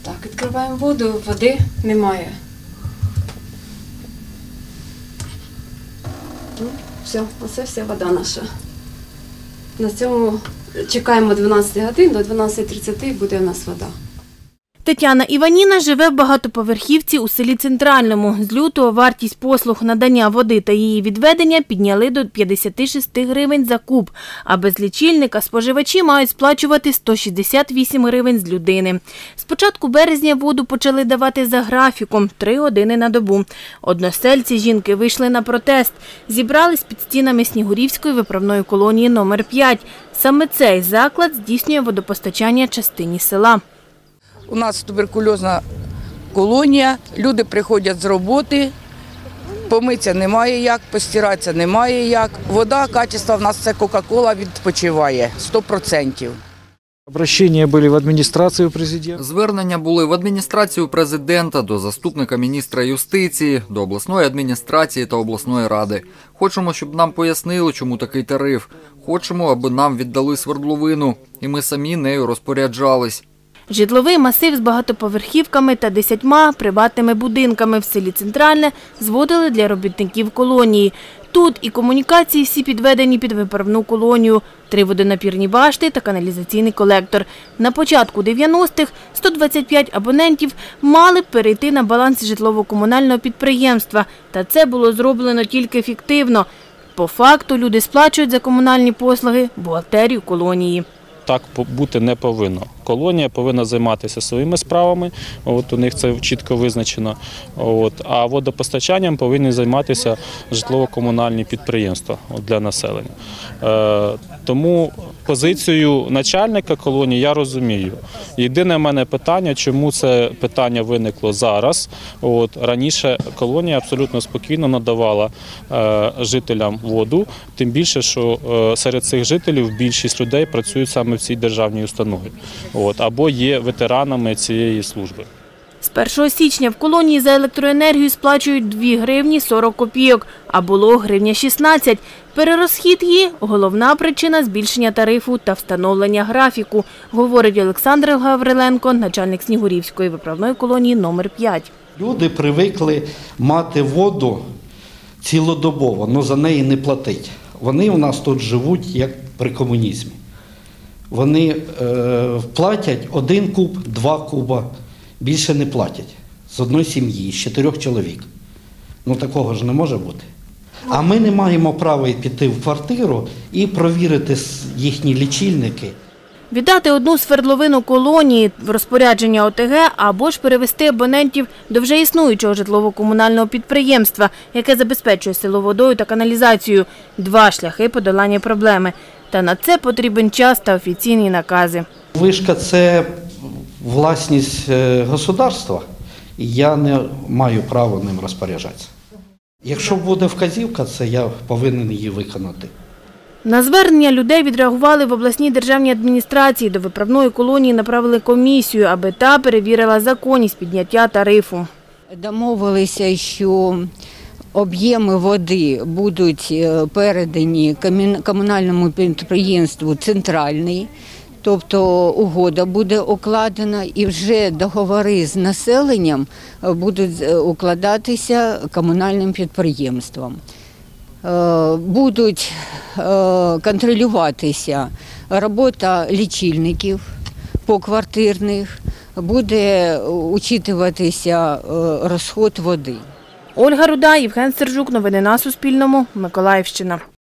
Так, відкриваємо воду, води немає. Ну, все, оце вся вода наша. На цьому чекаємо 12 годин, до 12:30 буде у нас вода. Тетяна Іваніна живе в багатоповерхівці у селі Центральному. З лютого вартість послуг надання води та її відведення підняли до 56 гривень за куб, а без лічильника споживачі мають сплачувати 168 гривень з людини. З початку березня воду почали давати за графіком – 3 години на добу. Односельці жінки вийшли на протест. Зібрались під стінами Снігурівської виправної колонії номер 5. Саме цей заклад здійснює водопостачання частині села. У нас туберкульозна колонія, люди приходять з роботи, помитися немає як, постиратися немає як. Вода, качество в нас це Кока-Кола відпочиває, 100%. Обращення були в адміністрацію президента? Звернення були в адміністрацію президента, до заступника міністра юстиції, до обласної адміністрації та обласної ради. Хочемо, щоб нам пояснили, чому такий тариф. Хочемо, аби нам віддали свердловину, і ми самі нею розпоряджались. Житловий масив з багатоповерхівками та 10 приватними будинками в селі Центральне зводили для робітників колонії. Тут і комунікації всі підведені під виправну колонію, 3 водонапірні башти та каналізаційний колектор. На початку 90-х 125 абонентів мали б перейти на баланс житлово-комунального підприємства. Та це було зроблено тільки фіктивно. По факту люди сплачують за комунальні послуги бухгалтерію колонії. Так бути не повинно. Колонія повинна займатися своїми справами, у них це чітко визначено, а водопостачанням повинні займатися житлово-комунальні підприємства для населення. Тому позицію начальника колонії я розумію. Єдине в мене питання, чому це питання виникло зараз. Раніше колонія абсолютно спокійно надавала жителям воду, тим більше, що серед цих жителів більшість людей працюють саме в цій державній установі. Або є ветеранами цієї служби. З 1 січня в колонії за електроенергію сплачують 2 гривні 40 копійок, а було гривня 16. Перерозхід її – головна причина збільшення тарифу та встановлення графіку, говорить Олександр Гавриленко, начальник Снігурівської виправної колонії номер 5. Люди привикли мати воду цілодобово, але за неї не платить. Вони у нас тут живуть як при комунізмі. Вони платять 1 куб, 2 куба, більше не платять. З одної сім'ї, з 4 чоловік. Такого ж не може бути. А ми не маємо права піти в квартиру і провірити їхні лічильники. Віддати одну свердловину колонії в розпорядження ОТГ або ж перевести абонентів до вже існуючого житлово-комунального підприємства, яке забезпечує село водою та каналізацією. 2 шляхи подолання проблеми. Та на це потрібен час та офіційні накази. Вишка – це власність государства, і я не маю права ним розпоряджатися. Якщо буде вказівка, це я повинен її виконати. На звернення людей відреагували в обласній державній адміністрації. До виправної колонії направили комісію, аби та перевірила законність підняття тарифу. Домовилися, що об'єми води будуть передані комунальному підприємству «Центральний», тобто угода буде укладена і вже договори з населенням будуть укладатися комунальним підприємством. Будуть контролюватися робота лічильників поквартирних, буде учитуватися розход води. Ольга Руда, Євген Сержук. Новини на Суспільному. Миколаївщина.